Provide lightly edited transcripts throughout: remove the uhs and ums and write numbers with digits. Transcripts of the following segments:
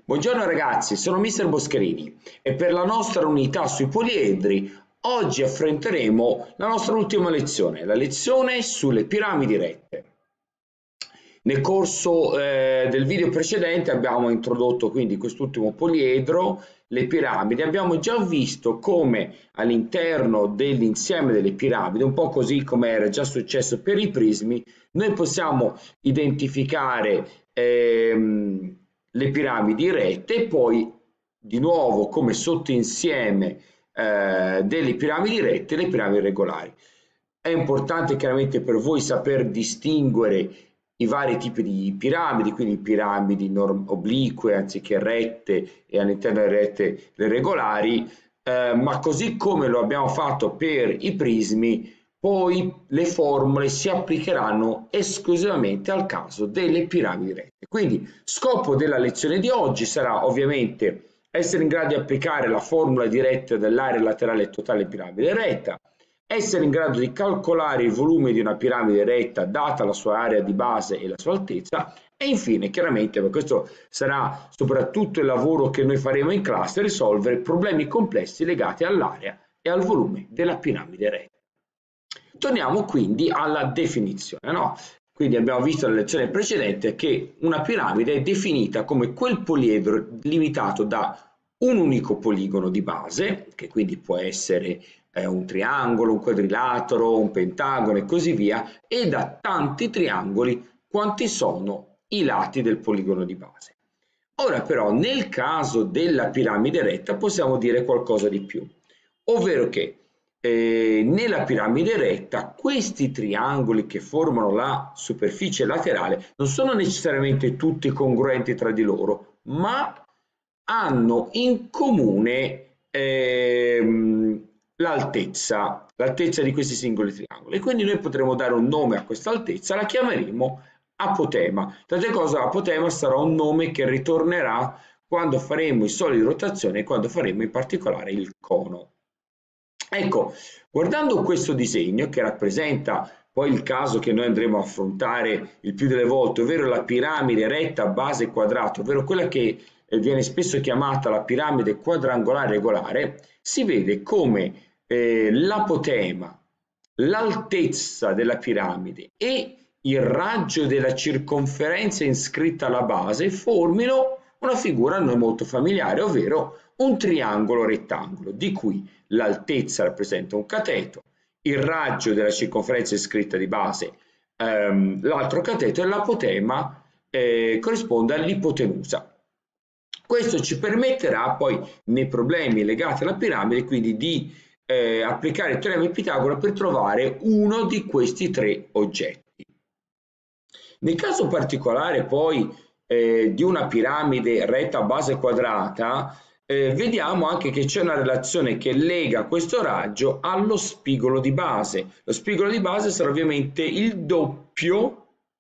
Buongiorno ragazzi, sono Mister Boscherini e per la nostra unità sui poliedri oggi affronteremo la nostra ultima lezione, la lezione sulle piramidi rette. Nel corso del video precedente abbiamo introdotto quindi quest'ultimo poliedro, le piramidi. Abbiamo già visto come all'interno dell'insieme delle piramidi, un po' così come era già successo per i prismi, noi possiamo identificare le piramidi rette e poi di nuovo come sottoinsieme delle piramidi rette le piramidi regolari. È importante chiaramente per voi saper distinguere i vari tipi di piramidi, quindi piramidi oblique anziché rette e all'interno delle rette le regolari, ma così come lo abbiamo fatto per i prismi, poi le formule si applicheranno esclusivamente al caso delle piramidi rette. Quindi scopo della lezione di oggi sarà ovviamente essere in grado di applicare la formula diretta dell'area laterale totale piramide retta, essere in grado di calcolare il volume di una piramide retta data la sua area di base e la sua altezza e infine chiaramente, ma questo sarà soprattutto il lavoro che noi faremo in classe, risolvere problemi complessi legati all'area e al volume della piramide retta. Torniamo quindi alla definizione, no? Quindi abbiamo visto nella lezione precedente che una piramide è definita come quel poliedro limitato da un unico poligono di base, che quindi può essere un triangolo, un quadrilatero, un pentagono e così via, e da tanti triangoli quanti sono i lati del poligono di base. Ora però nel caso della piramide retta possiamo dire qualcosa di più, ovvero che nella piramide retta questi triangoli che formano la superficie laterale non sono necessariamente tutti congruenti tra di loro, ma hanno in comune l'altezza di questi singoli triangoli. E quindi noi potremo dare un nome a questa altezza, la chiameremo apotema. Tante cose, apotema sarà un nome che ritornerà quando faremo i soli di rotazione e quando faremo in particolare il cono. Ecco, guardando questo disegno che rappresenta poi il caso che noi andremo a affrontare il più delle volte, ovvero la piramide retta a base quadrato, ovvero quella che viene spesso chiamata la piramide quadrangolare regolare, si vede come l'apotema, l'altezza della piramide e il raggio della circonferenza iscritta alla base formino una figura a noi molto familiare, ovvero un triangolo rettangolo, di cui l'altezza rappresenta un cateto, il raggio della circonferenza iscritta di base l'altro cateto e l'apotema corrisponde all'ipotenusa. Questo ci permetterà poi nei problemi legati alla piramide quindi di applicare il teorema di Pitagora per trovare uno di questi tre oggetti. Nel caso particolare poi di una piramide retta a base quadrata, vediamo anche che c'è una relazione che lega questo raggio allo spigolo di base. Lo spigolo di base sarà ovviamente il doppio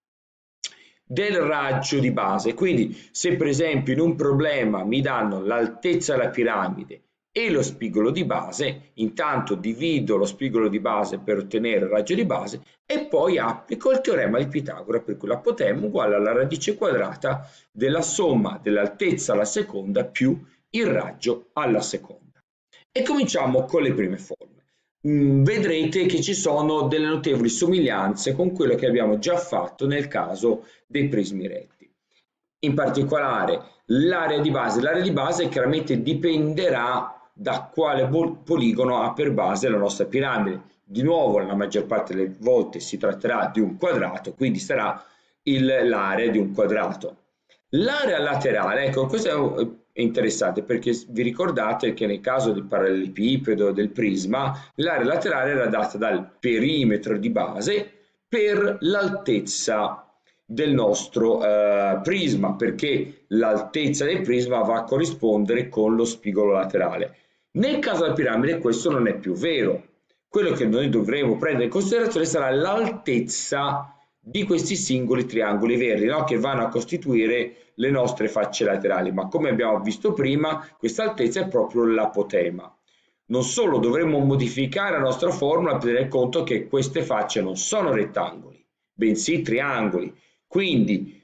del raggio di base, quindi se per esempio in un problema mi danno l'altezza della piramide e lo spigolo di base, intanto divido lo spigolo di base per ottenere il raggio di base e poi applico il teorema di Pitagora, per cui l'apotema uguale alla radice quadrata della somma dell'altezza alla seconda più il raggio alla seconda. E cominciamo con le prime forme. Vedrete che ci sono delle notevoli somiglianze con quello che abbiamo già fatto nel caso dei prismi retti. In particolare l'area di base chiaramente dipenderà da quale poligono ha per base la nostra piramide. Di nuovo, la maggior parte delle volte si tratterà di un quadrato, quindi sarà l'area di un quadrato. L'area laterale, ecco, questo è interessante perché vi ricordate che nel caso del parallelepipedo, del prisma, l'area laterale era data dal perimetro di base per l'altezza del nostro prisma, perché l'altezza del prisma va a corrispondere con lo spigolo laterale. Nel caso della piramide questo non è più vero. Quello che noi dovremo prendere in considerazione sarà l'altezza di questi singoli triangoli verdi, no? Che vanno a costituire le nostre facce laterali, ma come abbiamo visto prima questa altezza è proprio l'apotema. Non solo dovremo modificare la nostra formula per tenere conto che queste facce non sono rettangoli, bensì triangoli, quindi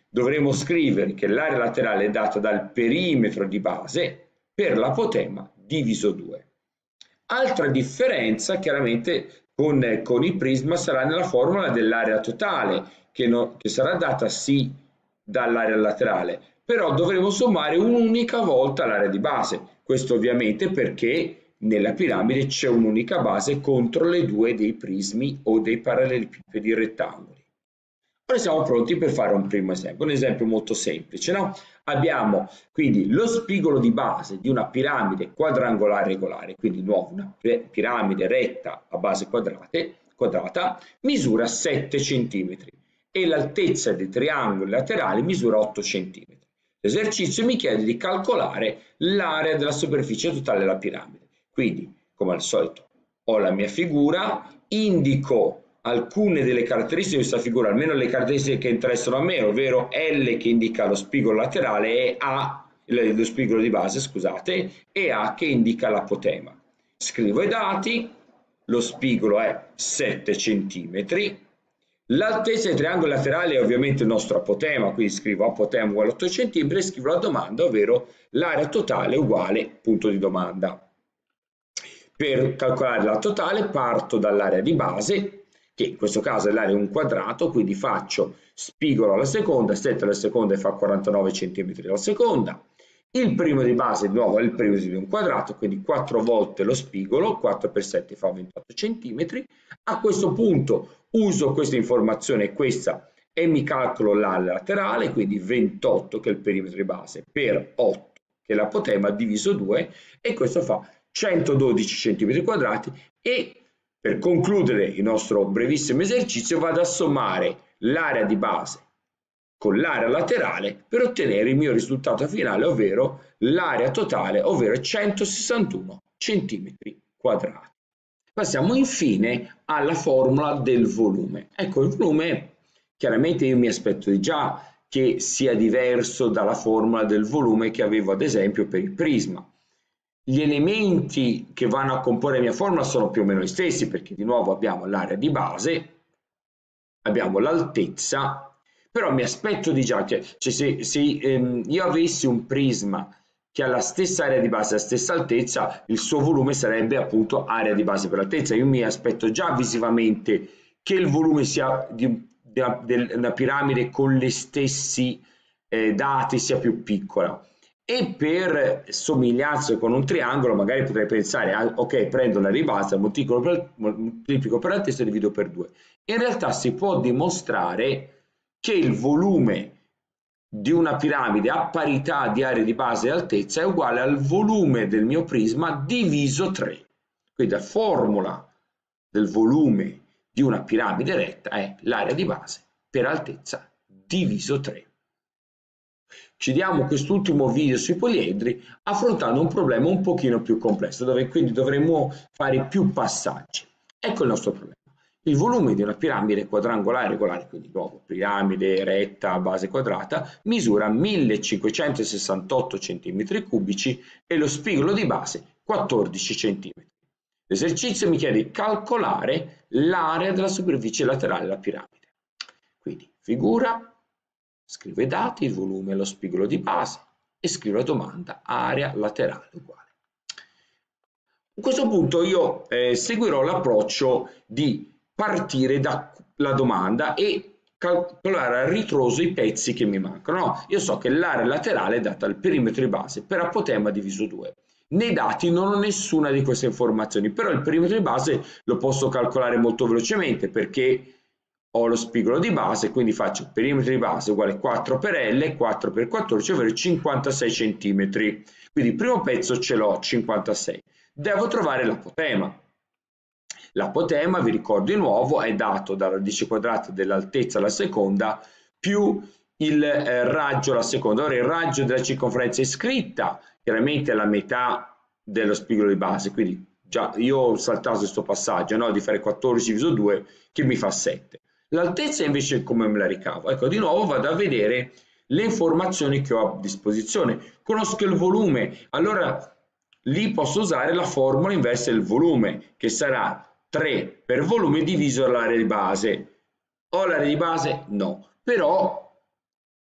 dovremo scrivere che l'area laterale è data dal perimetro di base per l'apotema diviso 2. Altra differenza chiaramente con il prisma sarà nella formula dell'area totale, che sarà data sì dall'area laterale, però dovremo sommare un'unica volta l'area di base. Questo ovviamente perché nella piramide c'è un'unica base contro le due dei prismi o dei parallelepipedi rettangoli. Ora siamo pronti per fare un primo esempio, un esempio molto semplice, no? Abbiamo quindi lo spigolo di base di una piramide quadrangolare regolare, quindi di nuovo una piramide retta a base quadrata, misura 7 cm e l'altezza dei triangoli laterali misura 8 cm. L'esercizio mi chiede di calcolare l'area della superficie totale della piramide. Quindi, come al solito, ho la mia figura, indico alcune delle caratteristiche di questa figura, almeno le caratteristiche che interessano a me, ovvero L che indica lo spigolo laterale e A, lo spigolo di base, scusate, e A che indica l'apotema. Scrivo i dati, lo spigolo è 7 cm, l'altezza dei triangoli laterali è ovviamente il nostro apotema, quindi scrivo apotema uguale 8 cm e scrivo la domanda, ovvero l'area totale uguale punto di domanda. Per calcolare la totale parto dall'area di base, che in questo caso è l'area un quadrato, quindi faccio spigolo alla seconda, stretto alla seconda e fa 49 cm alla seconda. Il primo di base di nuovo è il primo di un quadrato, quindi 4 volte lo spigolo, 4 per 7 fa 28 cm. A questo punto uso questa informazione, questa, e mi calcolo l'area laterale, quindi 28 che è il perimetro di base per 8 che è l'apotema diviso 2 e questo fa 112 cm quadrati e per concludere il nostro brevissimo esercizio vado a sommare l'area di base con l'area laterale per ottenere il mio risultato finale, ovvero l'area totale, ovvero 161 cm quadrati. Passiamo infine alla formula del volume. Ecco, il volume, chiaramente io mi aspetto già che sia diverso dalla formula del volume che avevo ad esempio per il prisma. Gli elementi che vanno a comporre la mia formula sono più o meno gli stessi, perché di nuovo abbiamo l'area di base, abbiamo l'altezza, però mi aspetto di già, cioè se io avessi un prisma che ha la stessa area di base, la stessa altezza, il suo volume sarebbe appunto area di base per l'altezza. Io mi aspetto già visivamente che il volume sia di una piramide con gli stessi dati sia più piccola. E per somiglianza con un triangolo magari potrei pensare, ok, prendo l'area di base, moltiplico per l'altezza e divido per 2. In realtà si può dimostrare che il volume di una piramide a parità di area di base e altezza è uguale al volume del mio prisma diviso 3. Quindi la formula del volume di una piramide retta è l'area di base per altezza diviso 3. Chiudiamo quest'ultimo video sui poliedri affrontando un problema un pochino più complesso, dove quindi dovremmo fare più passaggi. Ecco il nostro problema. Il volume di una piramide quadrangolare regolare, quindi di nuovo piramide retta a base quadrata, misura 1568 cm3 e lo spigolo di base 14 cm. L'esercizio mi chiede di calcolare l'area della superficie laterale della piramide. Quindi figura, scrivo i dati, il volume e lo spigolo di base e scrivo la domanda area laterale uguale. A questo punto io seguirò l'approccio di partire dalla domanda e calcolare a ritroso i pezzi che mi mancano. No, io so che l'area laterale è data al perimetro di base per apotema diviso 2. Nei dati non ho nessuna di queste informazioni, però il perimetro di base lo posso calcolare molto velocemente perché ho lo spigolo di base, quindi faccio perimetro di base uguale 4 per L, 4 per 14, ovvero 56 cm. Quindi il primo pezzo ce l'ho, 56. Devo trovare l'apotema. L'apotema, vi ricordo di nuovo, è dato dalla radice quadrata dell'altezza alla seconda più il raggio alla seconda. Ora il raggio della circonferenza è scritta, chiaramente è la metà dello spigolo di base, quindi già io ho saltato questo passaggio, no? Di fare 14 diviso 2 che mi fa 7. L'altezza invece come me la ricavo? Ecco, di nuovo vado a vedere le informazioni che ho a disposizione. Conosco il volume, allora lì posso usare la formula inversa del volume, che sarà 3 per volume diviso l'area di base. Ho l'area di base? No, però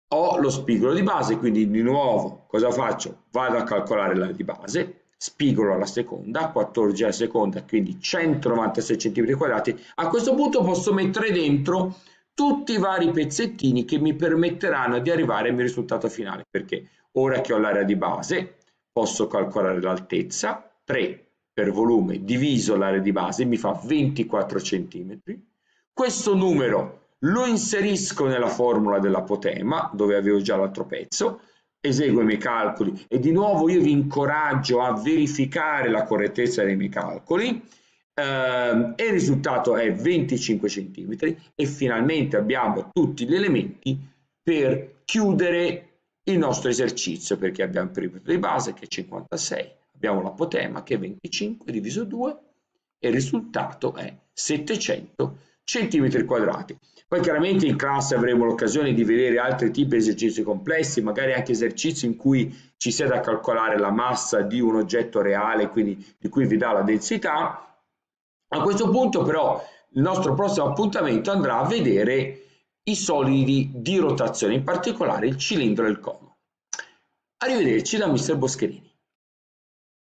Ho lo spigolo di base, quindi di nuovo cosa faccio? Vado a calcolare l'area di base, spigolo alla seconda, 14 alla seconda, quindi 196 cm². A questo punto posso mettere dentro tutti i vari pezzettini che mi permetteranno di arrivare al mio risultato finale, perché ora che ho l'area di base posso calcolare l'altezza, 3 per volume diviso l'area di base mi fa 24 cm. Questo numero lo inserisco nella formula dell'apotema, dove avevo già l'altro pezzo, eseguo i miei calcoli e di nuovo io vi incoraggio a verificare la correttezza dei miei calcoli, e il risultato è 25 cm e finalmente abbiamo tutti gli elementi per chiudere il nostro esercizio, perché abbiamo il perimetro di base che è 56, abbiamo l'apotema che è 25 diviso 2 e il risultato è 700 cm². Poi chiaramente in classe avremo l'occasione di vedere altri tipi di esercizi complessi, magari anche esercizi in cui ci sia da calcolare la massa di un oggetto reale, quindi di cui vi dà la densità. A questo punto però il nostro prossimo appuntamento andrà a vedere i solidi di rotazione, in particolare il cilindro e il cono. Arrivederci da Mister Boscherini.